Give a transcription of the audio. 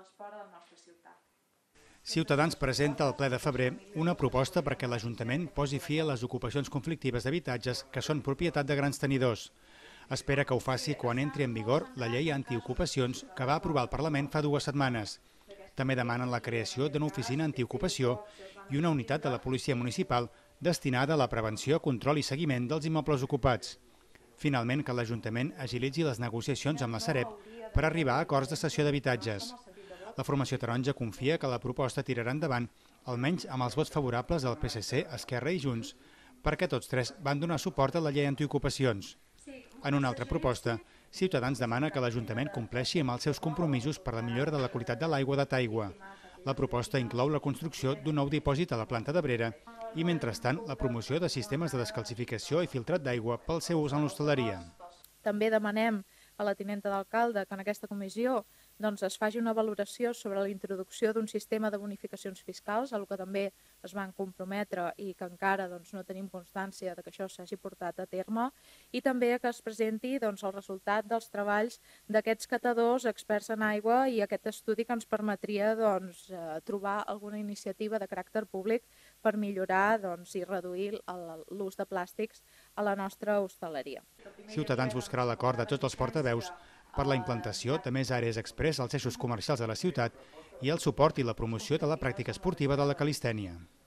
l'esport a la nostra ciutat. Ciutadans presenta al ple de febrer una proposta perquè l'Ajuntament posi fi a les ocupacions conflictives d'habitatges que són propietat de grans tenidors. Espera que ho faci quan entri en vigor la llei antiocupacions que va aprovar el Parlament fa 2 setmanes. També demanen la creació d'una oficina antiocupació i una unitat de la policia municipal destinada a la prevenció, control i seguiment dels immobles ocupats. Finalment, que l'Ajuntament agilitzi les negociacions amb la Sareb per arribar a acords de cessió d'habitatges. La formació taronja confia que la proposta tirarà endavant, almenys amb els vots favorables del PSC, Esquerra i Junts, perquè tots tres van donar suport a la llei antiocupacions. En una altra proposta, Ciutadans demana que l'Ajuntament compleixi amb els seus compromisos per la millora de la qualitat de l'aigua de Taigua. La proposta inclou la construcció d'un nou dipòsit a la planta d'Abrera i, mentrestant, la promoció de sistemes de descalcificació i filtrat d'aigua pel seu ús en l'hostaleria. També demanem a la tinenta d'alcalde que en aquesta comissió es faci una valoració sobre la introducció d'un sistema de bonificacions fiscals, a el que també es van comprometre i que encara no tenim constància que això s'hagi portat a terme, i també que es presenti el resultat dels treballs d'aquests catadors experts en aigua i aquest estudi que ens permetria trobar alguna iniciativa de caràcter públic per millorar i reduir l'ús de plàstics a la nostra hostaleria. Ciutadans buscarà l'acord de tots els portaveus per la implantació de més àrees express als eixos comercials de la ciutat i el suport i la promoció de la pràctica esportiva de la calistènia.